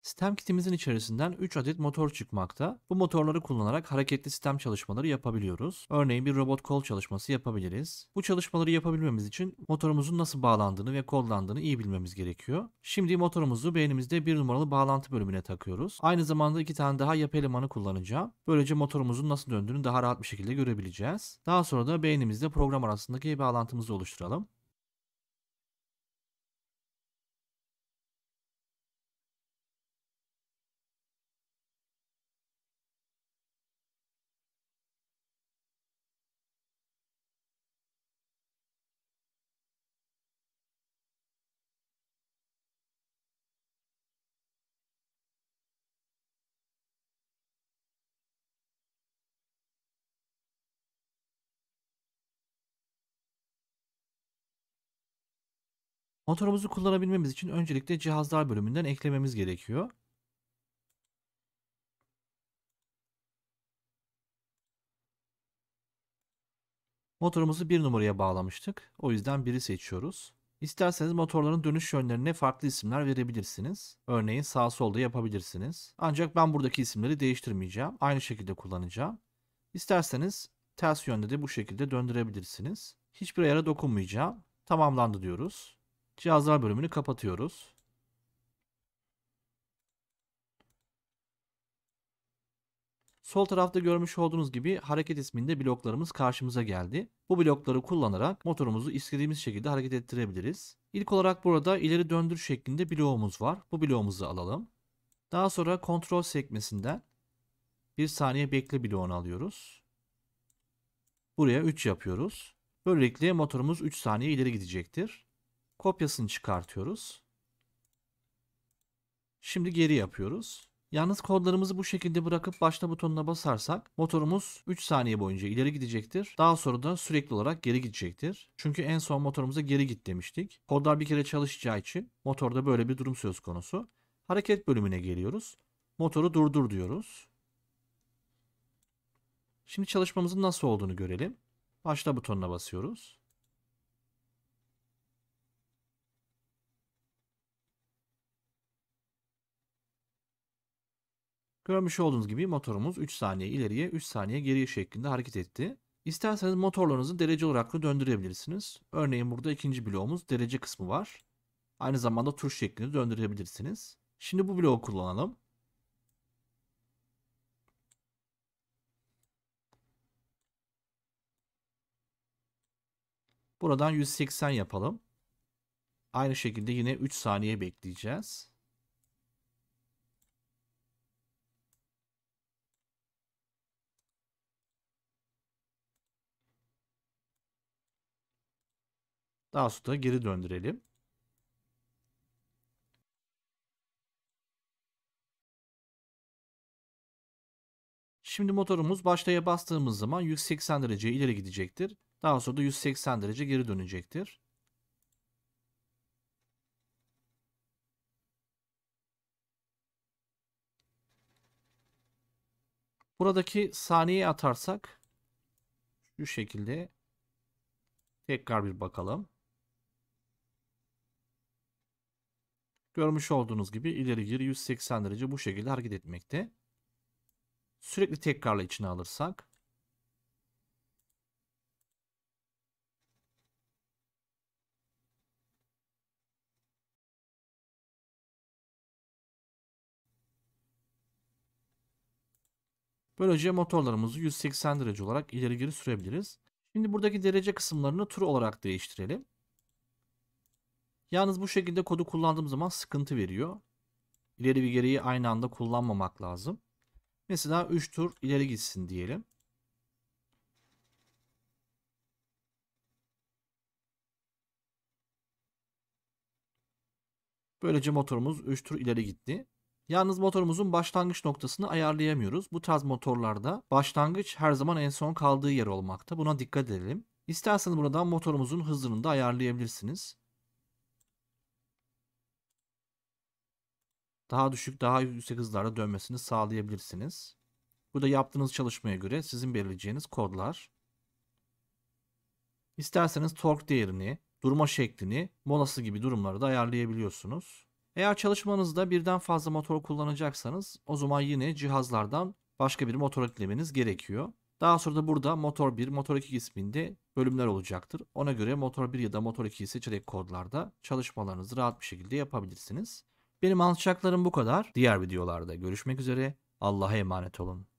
Sistem kitimizin içerisinden 3 adet motor çıkmakta. Bu motorları kullanarak hareketli sistem çalışmaları yapabiliyoruz. Örneğin bir robot kol çalışması yapabiliriz. Bu çalışmaları yapabilmemiz için motorumuzun nasıl bağlandığını ve kodlandığını iyi bilmemiz gerekiyor. Şimdi motorumuzu beynimizde 1 numaralı bağlantı bölümüne takıyoruz. Aynı zamanda 2 tane daha yapı elemanı kullanacağım. Böylece motorumuzun nasıl döndüğünü daha rahat bir şekilde görebileceğiz. Daha sonra da beynimizde program arasındaki bağlantımızı oluşturalım. Motorumuzu kullanabilmemiz için öncelikle cihazlar bölümünden eklememiz gerekiyor. Motorumuzu 1 numaraya bağlamıştık. O yüzden 1'i seçiyoruz. İsterseniz motorların dönüş yönlerine farklı isimler verebilirsiniz. Örneğin sağ solda yapabilirsiniz. Ancak ben buradaki isimleri değiştirmeyeceğim. Aynı şekilde kullanacağım. İsterseniz ters yönde de bu şekilde döndürebilirsiniz. Hiçbir ayara dokunmayacağım. Tamamlandı diyoruz. Cihazlar bölümünü kapatıyoruz. Sol tarafta görmüş olduğunuz gibi hareket isminde bloklarımız karşımıza geldi. Bu blokları kullanarak motorumuzu istediğimiz şekilde hareket ettirebiliriz. İlk olarak burada ileri döndür şeklinde bloğumuz var. Bu bloğumuzu alalım. Daha sonra kontrol sekmesinden 1 saniye bekle bloğunu alıyoruz. Buraya 3 yapıyoruz. Böylelikle motorumuz 3 saniye ileri gidecektir. Kopyasını çıkartıyoruz. Şimdi geri yapıyoruz. Yalnız kodlarımızı bu şekilde bırakıp başla butonuna basarsak motorumuz 3 saniye boyunca ileri gidecektir. Daha sonra da sürekli olarak geri gidecektir. Çünkü en son motorumuza geri git demiştik. Kodlar bir kere çalışacağı için motorda böyle bir durum söz konusu. Hareket bölümüne geliyoruz. Motoru durdur diyoruz. Şimdi çalışmamızın nasıl olduğunu görelim. Başla butonuna basıyoruz. Görmüş olduğunuz gibi motorumuz 3 saniye ileriye 3 saniye geriye şeklinde hareket etti. İsterseniz motorlarınızı derece olarak da döndürebilirsiniz. Örneğin burada ikinci bloğumuz derece kısmı var. Aynı zamanda tuş şeklinde döndürebilirsiniz. Şimdi bu bloğu kullanalım. Buradan 180 yapalım. Aynı şekilde yine 3 saniye bekleyeceğiz. Daha sonra geri döndürelim. Şimdi motorumuz başlaya bastığımız zaman 180 derece ileri gidecektir. Daha sonra da 180 derece geri dönecektir. Buradaki saniye atarsak şu şekilde tekrar bir bakalım. Görmüş olduğunuz gibi ileri geri 180 derece bu şekilde hareket etmekte. Sürekli tekrarla içine alırsak böylece motorlarımızı 180 derece olarak ileri geri sürebiliriz. Şimdi buradaki derece kısımlarını tur olarak değiştirelim. Yalnız bu şekilde kodu kullandığım zaman sıkıntı veriyor. İleri ve geriyi aynı anda kullanmamak lazım. Mesela 3 tur ileri gitsin diyelim. Böylece motorumuz 3 tur ileri gitti. Yalnız motorumuzun başlangıç noktasını ayarlayamıyoruz. Bu tarz motorlarda başlangıç her zaman en son kaldığı yer olmakta. Buna dikkat edelim. İsterseniz buradan motorumuzun hızını da ayarlayabilirsiniz. Daha düşük, daha yüksek hızlarda dönmesini sağlayabilirsiniz. Bu da yaptığınız çalışmaya göre sizin belirleyeceğiniz kodlar. İsterseniz tork değerini, durma şeklini, molası gibi durumları da ayarlayabiliyorsunuz. Eğer çalışmanızda birden fazla motor kullanacaksanız o zaman yine cihazlardan başka bir motor eklemeniz gerekiyor. Daha sonra da burada motor 1, motor 2 isminde bölümler olacaktır. Ona göre motor 1 ya da motor 2'yi seçerek kodlarda çalışmalarınızı rahat bir şekilde yapabilirsiniz. Benim anlatacaklarım bu kadar. Diğer videolarda görüşmek üzere. Allah'a emanet olun.